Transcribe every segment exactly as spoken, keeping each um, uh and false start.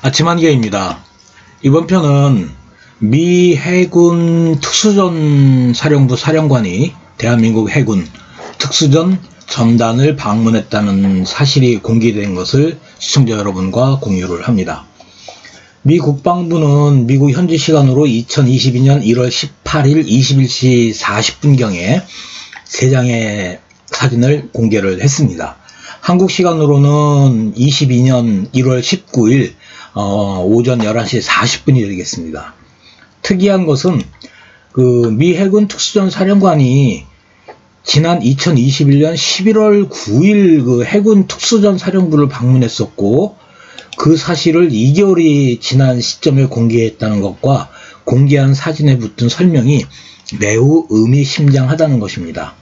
아침 한개입니다. 이번 편은 미 해군 특수전 사령부 사령관이 대한민국 해군 특수전 전단을 방문했다는 사실이 공개된 것을 시청자 여러분과 공유를 합니다. 미 국방부는 미국 현지 시간으로 이천이십이년 일월 십팔일 이십일시 사십분경에 세 장의 사진을 공개를 했습니다. 한국 시간으로는 이십이년 일월 십구일 어, 오전 열한시 사십분이 되겠습니다. 특이한 것은 그 미 해군 특수전 사령관이 지난 이천이십일년 십일월 구일 그 해군 특수전 사령부를 방문했었고, 그 사실을 이 개월이 지난 시점에 공개했다는 것과 공개한 사진에 붙은 설명이 매우 의미심장하다는 것입니다.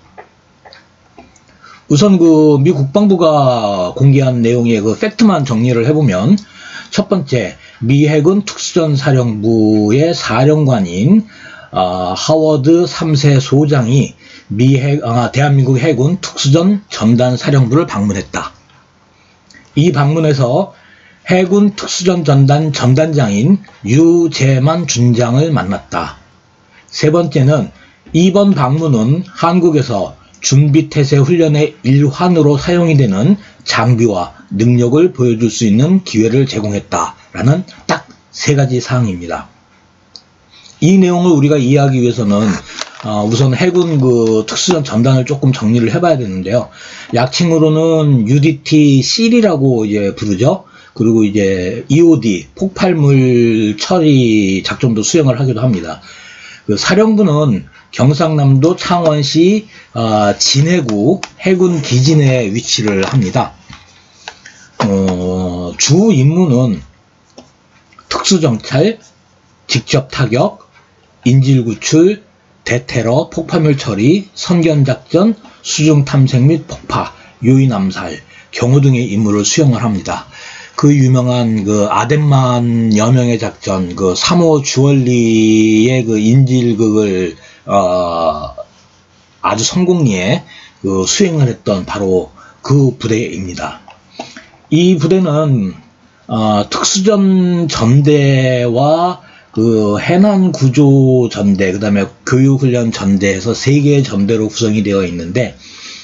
우선 그 미 국방부가 공개한 내용의 그 팩트만 정리를 해보면, 첫 번째, 미 해군 특수전 사령부의 사령관인 어, 하워드 삼세 소장이 미 해, 아, 대한민국 해군 특수전 전단 사령부를 방문했다. 이 방문에서 해군 특수전 전단 전단장인 유재만 준장을 만났다. 세 번째는 이번 방문은 한국에서 준비태세 훈련의 일환으로 사용이 되는 장비와 능력을 보여줄 수 있는 기회를 제공했다라는 딱 세 가지 사항입니다. 이 내용을 우리가 이해하기 위해서는 어, 우선 해군 그 특수전 전단을 조금 정리를 해봐야 되는데요. 약칭으로는 유디티씨라고 이제 부르죠. 그리고 이제 이오디 폭발물 처리 작전도 수행을 하기도 합니다. 그 사령부는 경상남도 창원시 어, 진해구 해군 기지내에 위치를 합니다. 어, 주 임무는 특수정찰, 직접타격, 인질구출, 대테러, 폭발물 처리, 선견작전, 수중탐색 및 폭파, 요인암살, 경호 등의 임무를 수행을 합니다. 그 유명한 그 아덴만 여명의 작전, 그 삼호 주얼리의 그 인질극을 어, 아주 성공리에 그 수행을 했던 바로 그 부대입니다. 이 부대는 어, 특수전 전대와 그 해난구조 전대, 그 다음에 교육훈련 전대에서 세 개의 전대로 구성이 되어 있는데,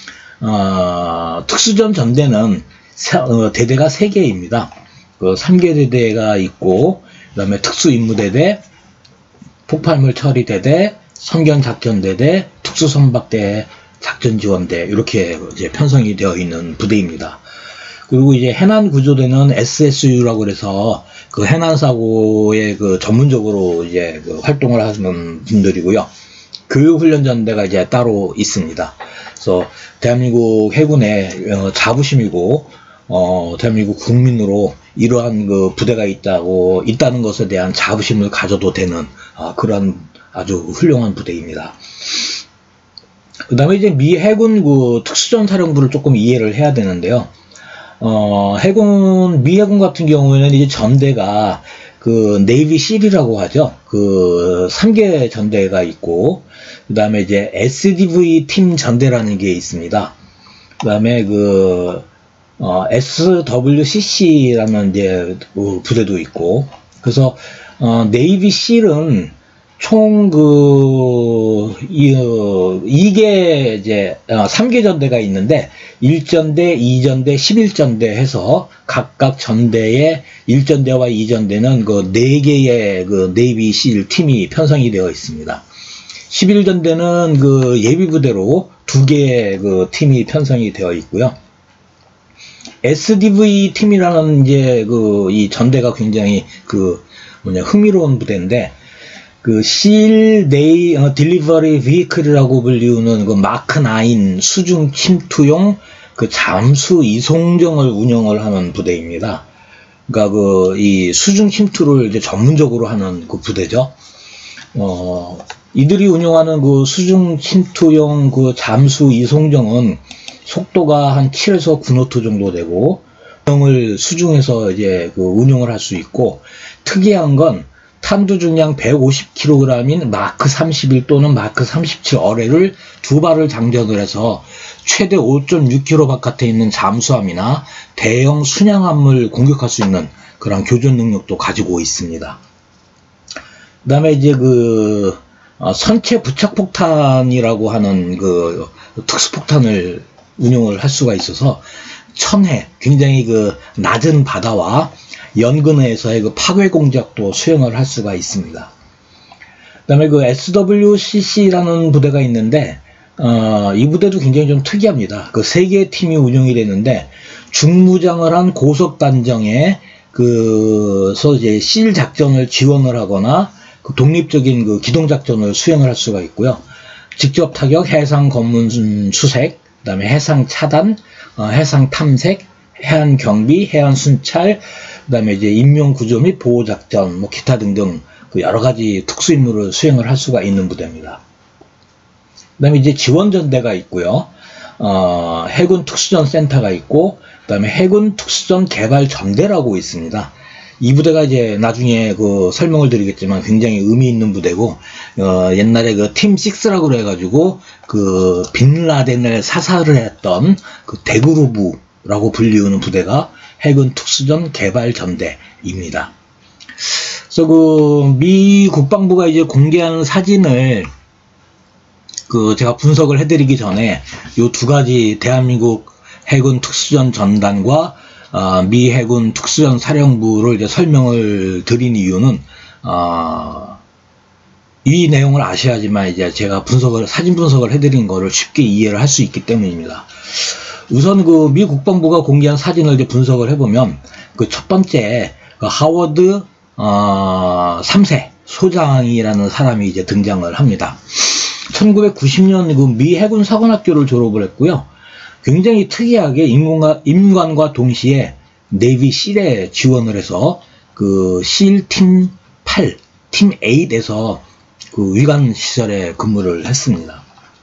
어, 특수전 전대는 세, 어, 대대가 세 개입니다. 그 삼 개 대대가 있고, 그 다음에 특수임무대대, 폭발물 처리대대, 선견작전대대, 특수선박대, 작전지원대, 이렇게 이제 편성이 되어 있는 부대입니다. 그리고 이제 해난구조대는 에스에스유라고 그래서 그 해난사고에 그 전문적으로 이제 그 활동을 하시는 분들이고요. 교육훈련전대가 이제 따로 있습니다. 그래서 대한민국 해군의 어, 자부심이고, 어, 대한민국 국민으로 이러한 그 부대가 있다고, 있다는 것에 대한 자부심을 가져도 되는, 어, 그런 아주 훌륭한 부대입니다. 그 다음에 이제 미 해군 그 특수전 사령부를 조금 이해를 해야 되는데요. 어, 해군, 미 해군 같은 경우에는 이제 전대가 그 네이비 실이라고 하죠. 그 삼 개 전대가 있고, 그 다음에 이제 에스디브이 팀 전대라는 게 있습니다. 그 다음에 그, 어, 에스더블유씨씨라는 이제 그 부대도 있고, 그래서, 어, 네이비 실은 총 그, 이, 어, 이게 이제, 어, 삼 개 전대가 있는데, 일 전대, 이 전대, 십일 전대 해서 각각 전대에 일 전대와 이 전대는 그 네 개의 그 네이비 실 팀이 편성이 되어 있습니다. 십일 전대는 그 예비부대로 두 개의 그 팀이 편성이 되어 있고요. 에스디브이 팀이라는 이제 그 이 전대가 굉장히 그 뭐냐 흥미로운 부대인데, 그 실 네이 어, 딜리버리 비클이라고 불리우는 그 마크 나인 수중 침투용 그 잠수 이송정을 운영을 하는 부대입니다. 그러니까 그 이 수중 침투를 이제 전문적으로 하는 그 부대죠. 어, 이들이 운영하는 그 수중 침투용 그 잠수 이송정은 속도가 한 칠에서 구 노트 정도 되고, 운영을 수중에서 이제 그 운영을 할 수 있고, 특이한 건 탄두 중량 백오십 킬로그램인 마크 삼십일 또는 마크 삼십칠 어뢰를 두 발을 장전을 해서 최대 오 점 육 킬로미터 바깥에 있는 잠수함이나 대형 순양함을 공격할 수 있는 그런 교전 능력도 가지고 있습니다. 그 다음에 이제 그 어, 선체 부착폭탄이라고 하는 그 특수폭탄을 운용을 할 수가 있어서 천해, 굉장히 그 낮은 바다와 연근해에서의 그 파괴 공작도 수행을 할 수가 있습니다. 그 다음에 그 에스더블유씨씨라는 부대가 있는데, 어, 이 부대도 굉장히 좀 특이합니다. 그 세 개의 팀이 운영이 되는데, 중무장을 한 고속단정에, 그, 서 이제 실 작전을 지원을 하거나, 그 독립적인 그 기동작전을 수행을 할 수가 있고요. 직접 타격, 해상 검문 수색, 그 다음에 해상 차단, 어, 해상 탐색, 해안 경비, 해안 순찰, 그 다음에 이제 인명 구조 및 보호 작전, 뭐 기타 등등 그 여러 가지 특수 임무를 수행을 할 수가 있는 부대입니다. 그 다음에 이제 지원전대가 있고요. 어, 해군 특수전 센터가 있고, 그 다음에 해군 특수전 개발 전대라고 있습니다. 이 부대가 이제 나중에 그 설명을 드리겠지만 굉장히 의미 있는 부대고, 어, 옛날에 그 팀 식스라고 그래가지고 그 빈라덴을 사살을 했던 그 대그루브라고 불리우는 부대가 해군 특수전 개발 전대입니다. 그래서 그 미 국방부가 이제 공개한 사진을 그 제가 분석을 해드리기 전에 요 두 가지 대한민국 해군 특수전 전단과 어, 미 해군 특수전 사령부를 이제 설명을 드린 이유는 어, 이 내용을 아셔야지만 이제 제가 분석을 사진 분석을 해드린 거를 쉽게 이해를 할 수 있기 때문입니다. 우선 그 미 국방부가 공개한 사진을 이제 분석을 해보면 그 첫 번째 그 하워드 어, 삼 세 소장이라는 사람이 이제 등장을 합니다. 천구백구십 년 그 미 해군 사관학교를 졸업을 했고요. 굉장히 특이하게 임관과, 임관과 동시에 네이비 실에 지원을 해서 그 실 팀 팔, 팀 팔에서 그 위관 시설에 근무를 했습니다.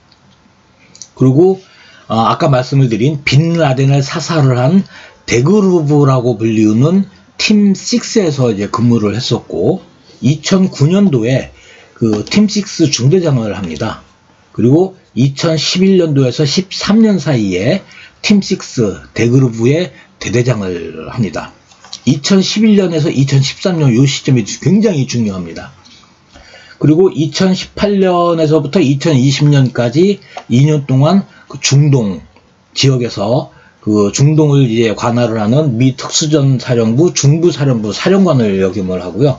그리고 어, 아까 말씀을 드린 빈라덴을 사살을 한 대그루브라고 불리우는 팀 식스에서 이제 근무를 했었고, 이천구 년도에 그 팀 식스 중대장을 합니다. 그리고 이천십일 년도에서 십삼 년 사이에 팀 식스 대그루브의 대대장을 합니다. 이천십일 년에서 이천십삼 년 이 시점이 굉장히 중요합니다. 그리고 이천십팔 년에서부터 이천이십 년까지 이 년 동안 그 중동 지역에서 그 중동을 이제 관할을 하는 미 특수전 사령부 중부사령부 사령관을 역임을 하고요.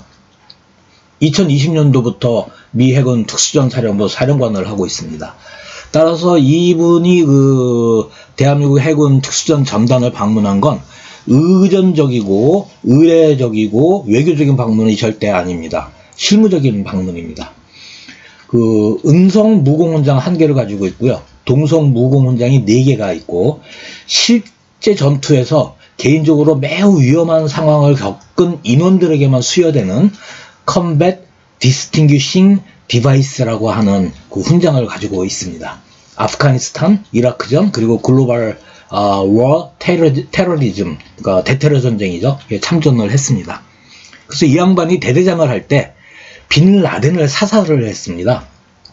이천이십 년도부터 미 해군 특수전 사령부 사령관을 하고 있습니다. 따라서 이분이 그 대한민국 해군 특수전 전단을 방문한 건 의전적이고 의례적이고 외교적인 방문이 절대 아닙니다. 실무적인 방문입니다. 그 음성 무공훈장 한 개를 가지고 있고요. 동성 무공훈장이 네 개가 있고, 실제 전투에서 개인적으로 매우 위험한 상황을 겪은 인원들에게만 수여되는 Combat Distinguishing Device라고 하는 그 훈장을 가지고 있습니다. 아프가니스탄, 이라크전, 그리고 글로벌 어, 워 테러, 테러리즘, 그러니까 대테러 전쟁이죠. 참전을 했습니다. 그래서 이 양반이 대대장을 할 때 빈라덴을 사살을 했습니다.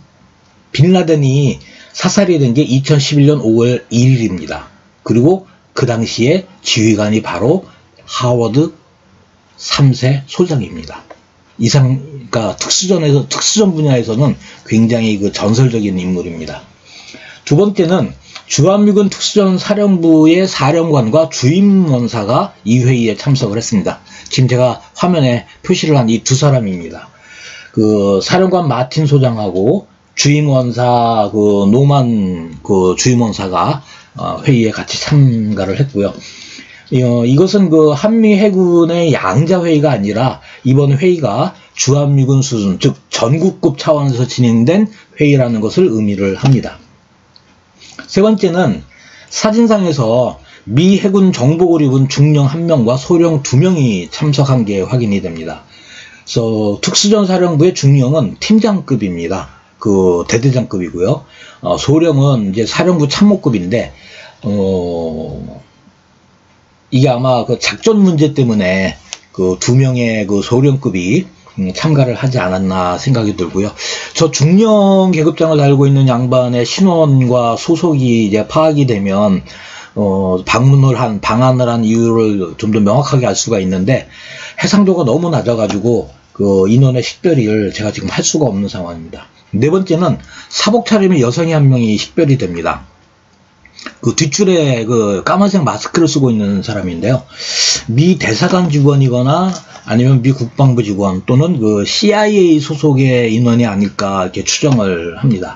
빈라덴이 사살이 된 게 이천십일 년 오월 일일입니다. 그리고 그 당시에 지휘관이 바로 하워드 삼 세 소장입니다. 이상, 그러니까 특수전에서, 특수전 분야에서는 굉장히 그 전설적인 인물입니다. 두 번째는 주한미군 특수전 사령부의 사령관과 주임원사가 이 회의에 참석을 했습니다. 지금 제가 화면에 표시를 한 이 두 사람입니다. 그 사령관 마틴 소장하고 주임원사 그 노만 그 주임원사가 회의에 같이 참가를 했고요. 어, 이것은 그 한미 해군의 양자 회의가 아니라 이번 회의가 주한미군 수준, 즉 전국급 차원에서 진행된 회의라는 것을 의미를 합니다. 세 번째는 사진상에서 미 해군 정복을 입은 중령 한 명과 소령 두 명이 참석한 게 확인이 됩니다. 그래서 특수전 사령부의 중령은 팀장급입니다. 그 대대장급이고요. 어, 소령은 이제 사령부 참모급인데, 어, 이게 아마 그 작전 문제 때문에 그 두 명의 그 소령급이 참가를 하지 않았나 생각이 들고요. 저 중령 계급장을 달고 있는 양반의 신원과 소속이 이제 파악이 되면 어, 방문을 한, 방한을 한 이유를 좀 더 명확하게 알 수가 있는데, 해상도가 너무 낮아가지고, 그 인원의 식별을 제가 지금 할 수가 없는 상황입니다. 네 번째는 사복 차림의 여성이 한 명이 식별이 됩니다. 그 뒷줄에 그 까만색 마스크를 쓰고 있는 사람인데요. 미 대사관 직원이거나 아니면 미 국방부 직원 또는 그 씨아이에이 소속의 인원이 아닐까 이렇게 추정을 합니다.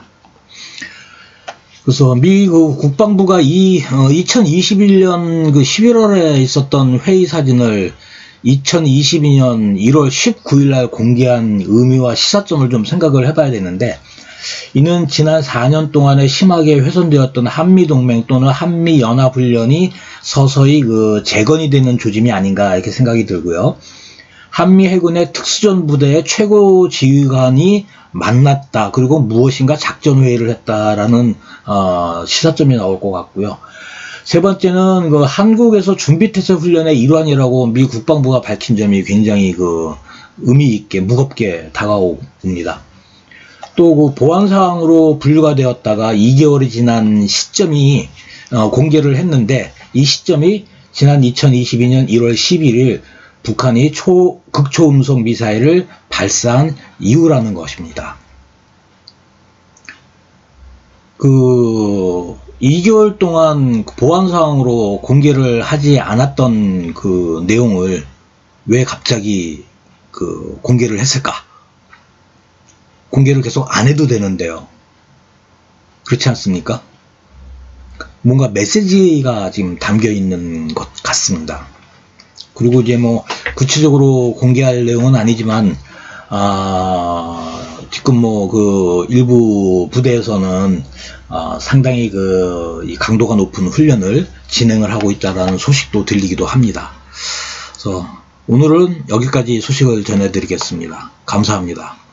그래서 미 그 국방부가 이 어, 이천이십일 년 그 십일월에 있었던 회의 사진을 이천이십이 년 일월 십구일 날 공개한 의미와 시사점을 좀 생각을 해봐야 되는데, 이는 지난 사 년 동안에 심하게 훼손되었던 한미동맹 또는 한미연합훈련이 서서히 그 재건이 되는 조짐이 아닌가 이렇게 생각이 들고요. 한미 해군의 특수전 부대의 최고 지휘관이 만났다. 그리고 무엇인가 작전회의를 했다라는 어, 시사점이 나올 것 같고요. 세 번째는 그 한국에서 준비태세 훈련의 일환이라고 미 국방부가 밝힌 점이 굉장히 그 의미 있게 무겁게 다가옵니다. 또 그 보안사항으로 분류가 되었다가 이 개월이 지난 시점이 어, 공개를 했는데, 이 시점이 지난 이천이십이 년 일월 십일일 북한이 초, 극초음속 미사일을 발사한 이후라는 것입니다. 그 이 개월 동안 보안사항으로 공개를 하지 않았던 그 내용을 왜 갑자기 그 공개를 했을까? 공개를 계속 안 해도 되는데요. 그렇지 않습니까? 뭔가 메시지가 지금 담겨 있는 것 같습니다. 그리고 이제 뭐 구체적으로 공개할 내용은 아니지만, 아, 지금 뭐 그 일부 부대에서는 아, 상당히 그 이 강도가 높은 훈련을 진행을 하고 있다라는 소식도 들리기도 합니다. 그래서 오늘은 여기까지 소식을 전해드리겠습니다. 감사합니다.